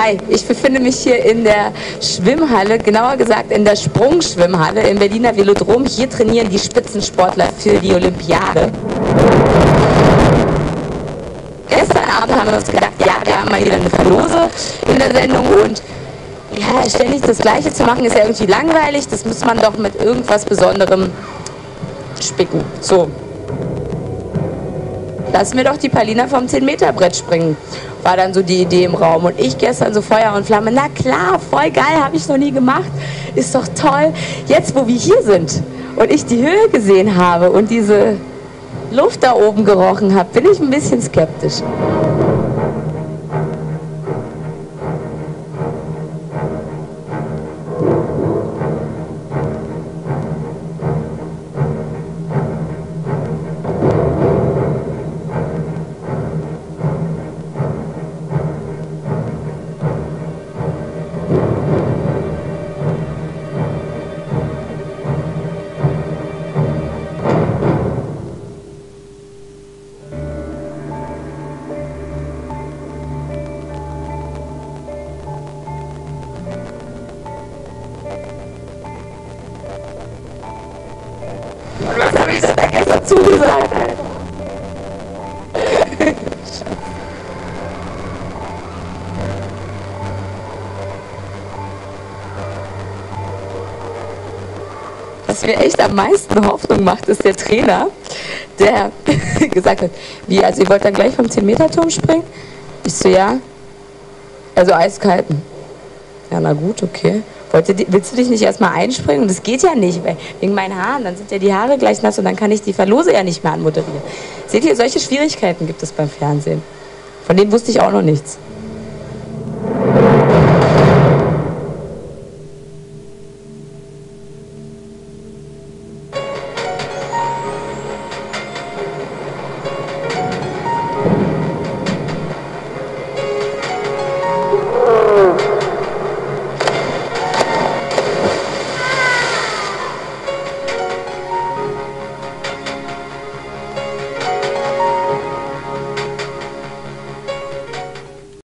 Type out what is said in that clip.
Hi, ich befinde mich hier in der Schwimmhalle, genauer gesagt in der Sprungschwimmhalle im Berliner Velodrom. Hier trainieren die Spitzensportler für die Olympiade. Gestern Abend haben wir uns gedacht, ja, wir haben mal wieder eine Verlose in der Sendung und ja, ständig das Gleiche zu machen ist ja irgendwie langweilig. Das muss man doch mit irgendwas Besonderem spicken. So. Lassen wir doch die Palina vom 10-Meter-Brett springen, war dann so die Idee im Raum. Und ich gestern so Feuer und Flamme, na klar, voll geil, habe ich noch nie gemacht, ist doch toll. Jetzt, wo wir hier sind und ich die Höhe gesehen habe und diese Luft da oben gerochen habe, bin ich ein bisschen skeptisch. Und was habe ich denn da gestern dazu gesagt? Was mir echt am meisten Hoffnung macht, ist der Trainer, der gesagt hat, wie, also ihr wollt dann gleich vom 10-Meter-Turm springen? Ich so, ja. Also eiskalten. Ja, na gut, okay. Willst du dich nicht erstmal einspringen? Das geht ja nicht, wegen meinen Haaren. Dann sind ja die Haare gleich nass und dann kann ich die Verlose ja nicht mehr anmoderieren. Seht ihr, solche Schwierigkeiten gibt es beim Fernsehen. Von denen wusste ich auch noch nichts.